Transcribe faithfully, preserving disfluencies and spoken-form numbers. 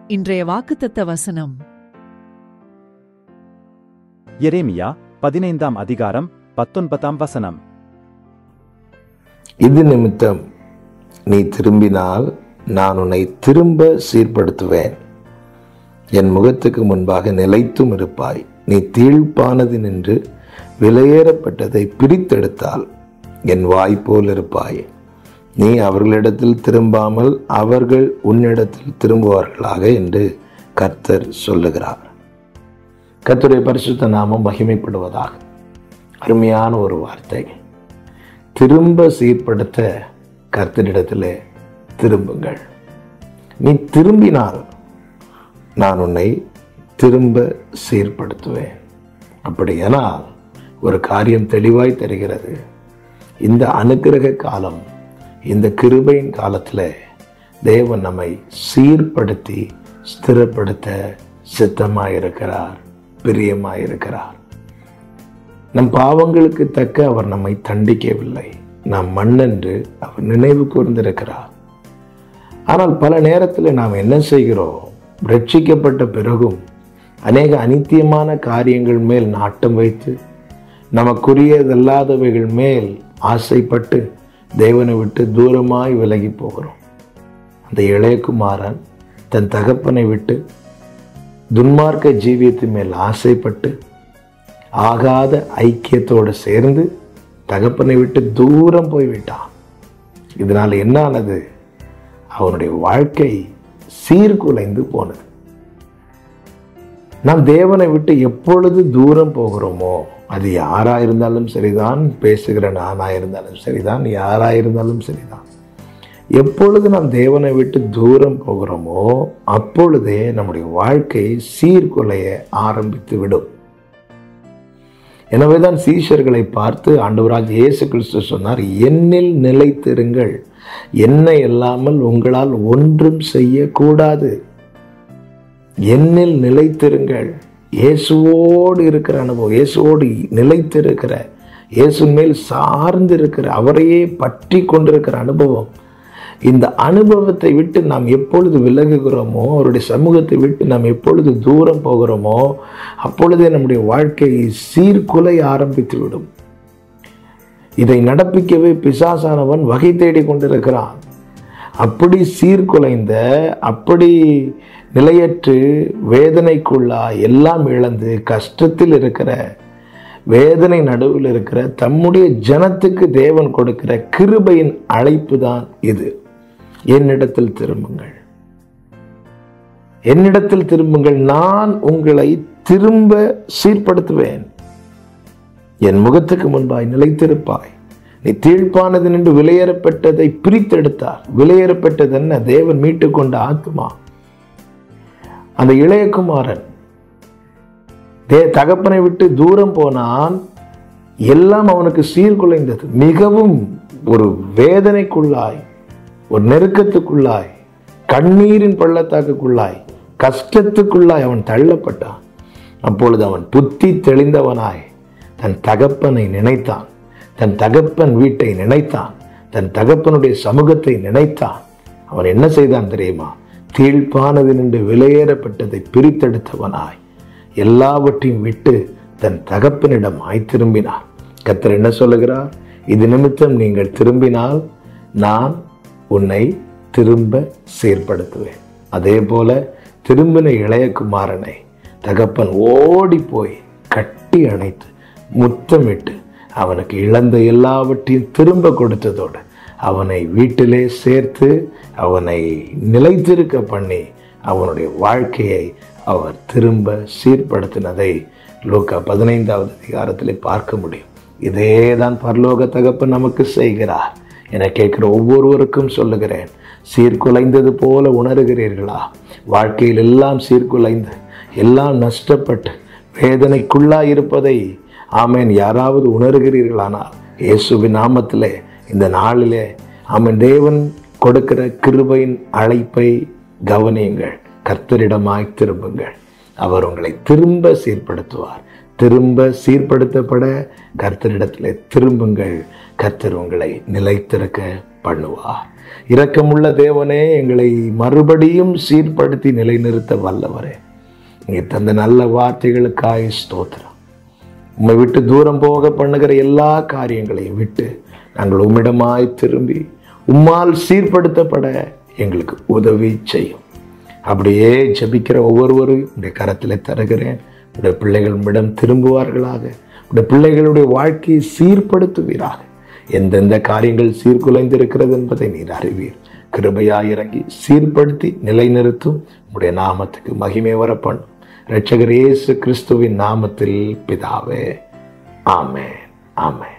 இன்றைய வாக்குத்தத்த வசனம் எரேமியா பதினைந்தாம் அதிகாரம் பத்தொன்பதாம் வசனம். இது நிமித்தம் நீ திரும்பினால் நான் உன்னை திரும்ப சீர்படுத்துவேன். என் முகத்துக்கு முன்பாக நிலைத்தும் இருப்பாய். நீ தீழ்ப்பானது நின்று விலையேறப்பட்டதை பிரித்தெடுத்தால் என் வாய் போல் இருப்பாய். நீ அவர்களிடத்தில் திரும்பாமல் அவர்கள் உன்னிடத்தில் திரும்புவார்களாக என்று கர்த்தர் சொல்லுகிறார். கர்த்தருடைய பரிசுத்த நாமம் மகிமைப்படுவதாக. அருமையான ஒரு வார்த்தை. திரும்ப சீர்படுத்த கர்த்தரிடத்திலே திரும்புங்கள். நீ திரும்பினால் நான் உன்னை திரும்ப சீர்படுத்துவேன். அப்படியானால் ஒரு காரியம் தெளிவாய் தெரிகிறது. இந்த அனுக்கிரக காலம், இந்த கிருபையின் காலத்தில் தேவன் நம்மை சீர்படுத்தி ஸ்திரப்படுத்த சித்தமாயிருக்கிறார், பிரியமாயிருக்கிறார். நம் பாவங்களுக்கு தக்க அவர் நம்மை தண்டிக்கவில்லை. நாம் மண்ணென்று அவர் நினைவு கூர்ந்திருக்கிறார். ஆனால் பல நேரத்தில் நாம் என்ன செய்கிறோம்? ரட்சிக்கப்பட்ட பிறகும் அநேக அனித்தியமான காரியங்கள் மேல் நாட்டம் வைத்து நமக்குரியதல்லாதவைகள் மேல் ஆசைப்பட்டு தேவனை விட்டு தூரமாய் விலகி போகிறோம். அந்த இளையகுமாரன் தன் தகப்பனை விட்டு துன்மார்க்க ஜீவியத்தின் மேல் ஆசைப்பட்டு ஆகாத ஐக்கியத்தோடு சேர்ந்து தகப்பனை விட்டு தூரம் போய்விட்டான். இதனால் என்ன ஆனது? அவனுடைய வாழ்க்கை சீர்குலைந்து போனது. நாம் தேவனை விட்டு எப்பொழுது தூரம் போகிறோமோ, அது யாராயிருந்தாலும் சரிதான், பேசுகிற நானாயிருந்தாலும் சரிதான், யாராயிருந்தாலும் சரிதான், எப்பொழுது நாம் தேவனை விட்டு தூரம் போகிறோமோ அப்பொழுதே நம்முடைய வாழ்க்கை சீர்குலைய ஆரம்பித்து விடும். எனவேதான் சீஷர்களை பார்த்து ஆண்டவராகிய இயேசு கிறிஸ்து சொன்னார், என்னில் நிலைத்திருங்கள், என்னை இல்லாமல் உங்களால் ஒன்றும் செய்யக்கூடாது. என்னில் நிலைத்திருங்கள். இயேசுவோடு இருக்கிற அனுபவம், இயேசுவோடு நிலைத்திருக்கிற, இயேசு மேல் சார்ந்து இருக்கிற, அவரையே பற்றி கொண்டிருக்கிற அனுபவம். இந்த அனுபவத்தை விட்டு நாம் எப்பொழுது விலகுகிறோமோ, அவருடைய சமூகத்தை விட்டு நாம் எப்பொழுது தூரம் போகிறோமோ அப்பொழுதே நம்முடைய வாழ்க்கை சீர்குலைய ஆரம்பித்து விடும். இதை நடப்பிக்கவே பிசாசானவன் வகை தேடி கொண்டிருக்கிறான். அப்படி சீர்குலைந்த, அப்படி நிலையற்று வேதனைக்குள்ளா எல்லாம் இழந்து கஷ்டத்தில் இருக்கிற, வேதனை நடுவில் இருக்கிற தம்முடைய ஜனத்துக்கு தேவன் கொடுக்கிற கிருபையின் அழைப்பு தான் இது. என்னிடத்தில் திரும்புங்கள், என்னிடத்தில் திரும்புங்கள், நான் உங்களை திரும்ப சீர்படுத்துவேன். என் முகத்துக்கு முன்பாய் நிலைத்திருப்பாய். நீ தீழ்ப்பானது நின்று விலையேறப்பட்டதை பிரித்தெடுத்தார். விலையேறப்பட்டது என்ன? தேவன் மீட்டு கொண்ட ஆத்மா. அந்த இளையகுமாரன் தே தகப்பனை விட்டு தூரம் போனான். எல்லாம் அவனுக்கு சீர்குலைந்தது. மிகவும் ஒரு வேதனைக்குள்ளாய், ஒரு நெருக்கத்துக்குள்ளாய், கண்ணீரின் பள்ளத்தாக்குக்குள்ளாய், கஷ்டத்துக்குள்ளாய் அவன் தள்ளப்பட்டான். அப்பொழுது அவன் புத்தி தெளிந்தவனாய் தன் தகப்பனை நினைத்தான், தன் தகப்பன் வீட்டை நினைத்தான், தன் தகப்பனுடைய சமூகத்தை நினைத்தான். அவன் என்ன செய்தான் தெரியுமா? தீழ்ப்பானது நின்று விலையேறப்பட்டதை பிரித்தெடுத்தவனாய் எல்லாவற்றையும் விட்டு தன் தகப்பனிடம் ஆய் திரும்பினார். கர்த்தர் என்ன சொல்லுகிறார்? இது நிமித்தம் நீங்கள் திரும்பினால் நான் உன்னை திரும்ப சீர்படுத்துவேன். அதே போல திரும்பின இளையகுமாரனை தகப்பன் ஓடி போய் கட்டி அணைத்து முத்தமிட்டு அவனுக்கு இழந்த எல்லாவற்றையும் திரும்ப கொடுத்ததோடு அவனை வீட்டிலே சேர்த்து அவனை நிலைத்திருக்க பண்ணி அவனுடைய வாழ்க்கையை அவர் திரும்ப சீர்படுத்தினதை லூக்கா பதினைந்தாவது அதிகாரத்திலே பார்க்க முடியும். இதே தான் பரலோக தகப்பன் நமக்கு செய்கிறார். என கேட்கிற ஒவ்வொருவருக்கும் சொல்லுகிறேன், சீர்குலைந்தது போல உணர்கிறீர்களா? வாழ்க்கையில் எல்லாம் சீர்குலைந்து எல்லாம் நஷ்டப்பட்டு வேதனைக்குள்ளாய் இருப்பதை ஆமேன் யாராவது உணர்கிறீர்களானால் இயேசுவின் நாமத்திலே இந்த நாளிலே ஆமேன் தேவன் கொடுக்கிற கிருபையின் அழைப்பை கவனியுங்கள். கர்த்தரிடமாய் திரும்புங்கள். அவர் உங்களை திரும்ப சீர்படுத்துவார். திரும்ப சீர்படுத்தப்பட கர்த்தரிடத்தில் திரும்புங்கள். கர்த்தர் உங்களை நிலைத்திருக்க பண்ணுவார். இரக்கமுள்ள தேவனே, எங்களை மறுபடியும் சீர்படுத்தி நிலைநிறுத்த வல்லவரே, நீங்க தந்த நல்ல வார்த்தைகளுக்காய் ஸ்தோத்திரம். உம்மை விட்டு தூரம் போக பண்ணுகிற எல்லா காரியங்களையும் விட்டு நாங்கள் உம்மிடமாய் திரும்பி உம்மால் சீர்படுத்தப்பட எங்களுக்கு உதவி செய்யும். அப்படியே ஜெபிக்கிற ஒவ்வொருவரும் உடைய கரத்தில் தருகிறேன். உடைய பிள்ளைகள் உம்மிடம் திரும்புவார்களாக. உடைய பிள்ளைகளுடைய வாழ்க்கையை சீர்படுத்துவீராக. எந்தெந்த காரியங்கள் சீர்குலைந்திருக்கிறது என்பதை நீர் அறிவீர். கிருபையாய் இறங்கி சீர்படுத்தி நிலைநிறுத்தும். உடைய நாமத்துக்கு மகிமை வர பண்ணும். இரட்சகர் இயேசு கிறிஸ்துவின் நாமத்தில் பிதாவே, ஆமென், ஆமென்.